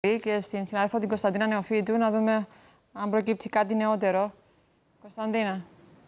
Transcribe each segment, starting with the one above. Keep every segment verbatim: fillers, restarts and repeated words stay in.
Και στην συνάδελφο την Κωνσταντίνα Νεοφύτου να δούμε αν προκύψει κάτι νεότερο. Κωνσταντίνα.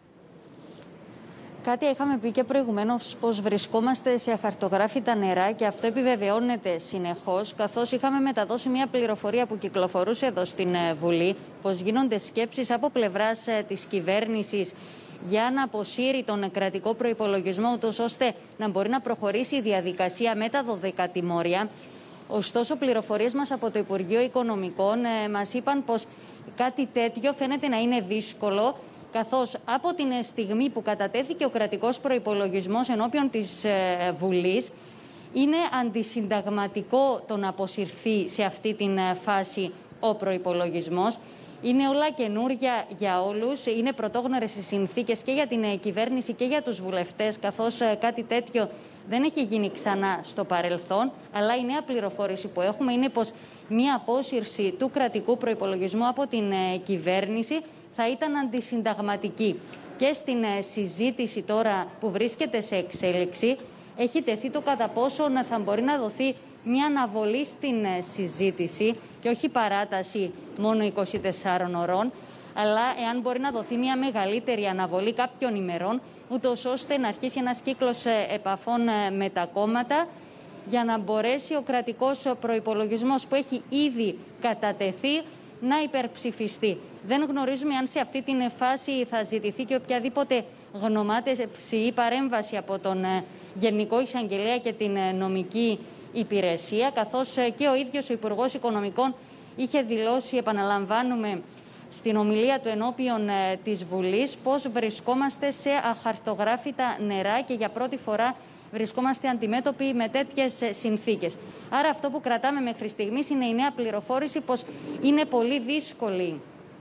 Κάτι είχαμε πει και προηγουμένως πως βρισκόμαστε σε αχαρτογράφητα νερά και αυτό επιβεβαιώνεται συνεχώς, καθώς είχαμε μεταδώσει μια πληροφορία που κυκλοφορούσε εδώ στην Βουλή πως γίνονται σκέψεις από πλευράς της κυβέρνησης για να αποσύρει τον κρατικό προϋπολογισμό, ούτως ώστε να μπορεί να προχωρήσει η διαδικασία με τα δωδεκατημόρια. Ωστόσο, πληροφορίες μας από το Υπουργείο Οικονομικών ε, μας είπαν πως κάτι τέτοιο φαίνεται να είναι δύσκολο, καθώς από την στιγμή που κατατέθηκε ο κρατικός προϋπολογισμός ενώπιον της ε, Βουλής, είναι αντισυνταγματικό το να αποσυρθεί σε αυτή την φάση ο προϋπολογισμός. Είναι όλα καινούρια για όλους, είναι πρωτόγνωρες οι συνθήκες και για την κυβέρνηση και για τους βουλευτές, καθώς κάτι τέτοιο δεν έχει γίνει ξανά στο παρελθόν, αλλά η νέα πληροφόρηση που έχουμε είναι πως μία απόσυρση του κρατικού προϋπολογισμού από την κυβέρνηση θα ήταν αντισυνταγματική. Και στην συζήτηση τώρα που βρίσκεται σε εξέλιξη, έχει τεθεί το κατά πόσο να θα μπορεί να δοθεί μια αναβολή στην συζήτηση και όχι παράταση μόνο είκοσι τεσσάρων ωρών, αλλά εάν μπορεί να δοθεί μια μεγαλύτερη αναβολή κάποιων ημερών, ούτως ώστε να αρχίσει ένας κύκλος επαφών με τα κόμματα για να μπορέσει ο κρατικός προϋπολογισμός που έχει ήδη κατατεθεί να υπερψηφιστεί. Δεν γνωρίζουμε αν σε αυτή την φάση θα ζητηθεί και οποιαδήποτε γνωμάτευση ή παρέμβαση από τον Γενικό Εισαγγελέα και την νομική υπηρεσία, καθώς και ο ίδιος ο Υπουργός Οικονομικών είχε δηλώσει, επαναλαμβάνουμε, στην ομιλία του ενώπιον της Βουλής πως βρισκόμαστε σε αχαρτογράφητα νερά και για πρώτη φορά βρισκόμαστε αντιμέτωποι με τέτοιες συνθήκες. Άρα αυτό που κρατάμε μέχρι στιγμής είναι η νέα πληροφόρηση πως είναι πολύ δύσκολη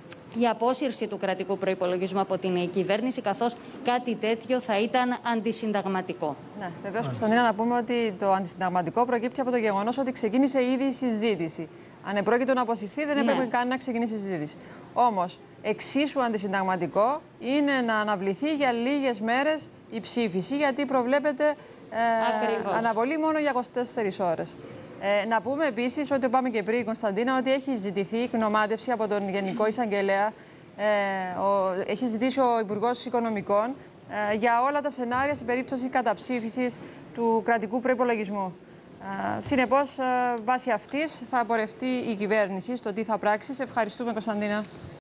η απόσυρση του κρατικού προϋπολογισμού από την κυβέρνηση, καθώς κάτι τέτοιο θα ήταν αντισυνταγματικό. Ναι, βεβαίως, Κωνσταντίνα, να πούμε ότι το αντισυνταγματικό προκύπτει από το γεγονός ότι ξεκίνησε ήδη η συζήτηση. Αν επρόκειτο να αποσυρθεί, δεν έπρεπε ναι. καν να ξεκινήσει η συζήτηση. Όμως, εξίσου αντισυνταγματικό είναι να αναβληθεί για λίγες μέρες η ψήφιση, γιατί προβλέπεται ε, αναβολή μόνο για είκοσι τέσσερις ώρες. Ε, να πούμε επίσης, ότι είπαμε και πριν, Κωνσταντίνα, ότι έχει ζητηθεί γνωμάτευση από τον Γενικό Εισαγγελέα. Ε, ο, έχει ζητήσει ο Υπουργός Οικονομικών ε, για όλα τα σενάρια στην περίπτωση καταψήφισης του κρατικού προϋπολογισμού. Ε, συνεπώς, ε, βάσει αυτής θα πορευτεί η κυβέρνηση στο τι θα πράξει. Σε ευχαριστούμε, Κωνσταντίνα.